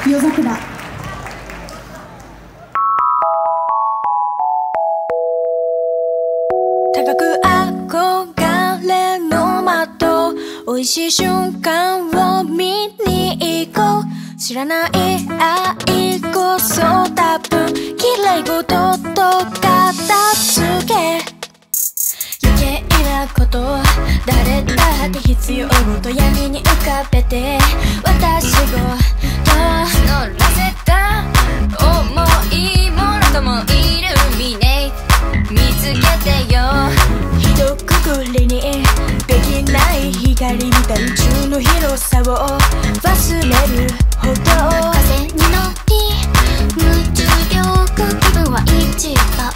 夜桜。 高く憧れの的、美味しい瞬間を見に行こう。知らない愛こそ多分綺麗事と片付け。余計なこと誰だって必要と闇に浮かべて、私を募らせた重いものともイルミネート見つけてよ。一括りにできない光みたい宇宙の広さを忘れるほど、風に乗り無重力気分は一番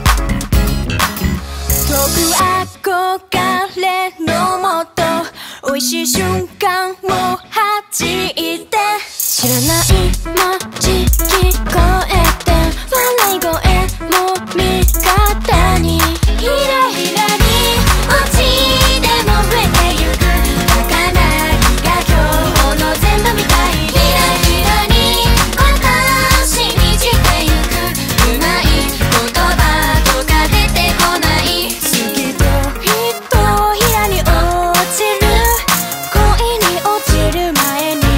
遠く憧れのもと、美味しい瞬間を弾いて、知らない街聞こえて笑い声も味方に、ひらひらに落ちでも増えてゆく儚きが今日の全部みたい。ひらひらに私にじてゆくうまい言葉とか出てこない。好きとひとひらに落ちる恋に落ちる前に、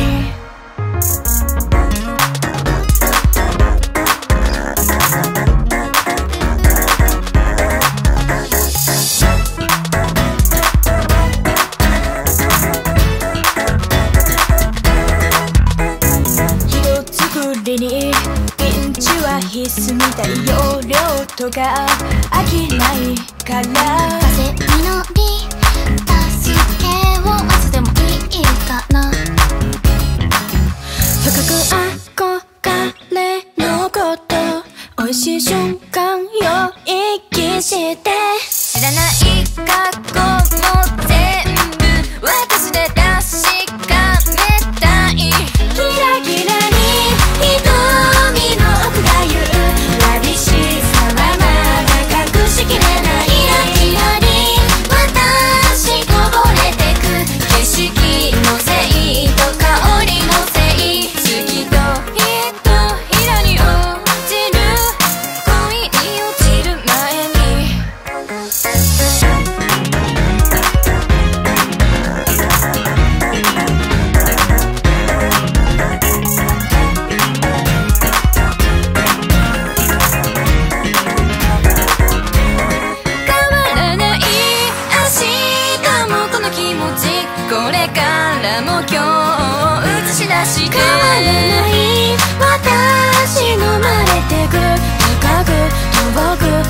にピンチは必須みたい。容量とか飽きないから、風に乗り助けを待つでもいいかな。深く憧れのこと、美味しい瞬間を息して、知らない過去も全部私で確かめたい。キラキラに瞳の奥が言うわびしさはまだ隠しきれない。キラキラに私こぼれてく景色のせいと香りのせい。好きとひとひらに落ちる恋に落ちる前に、これからも今日を映し出して、変わらない私の生まれてく深く遠く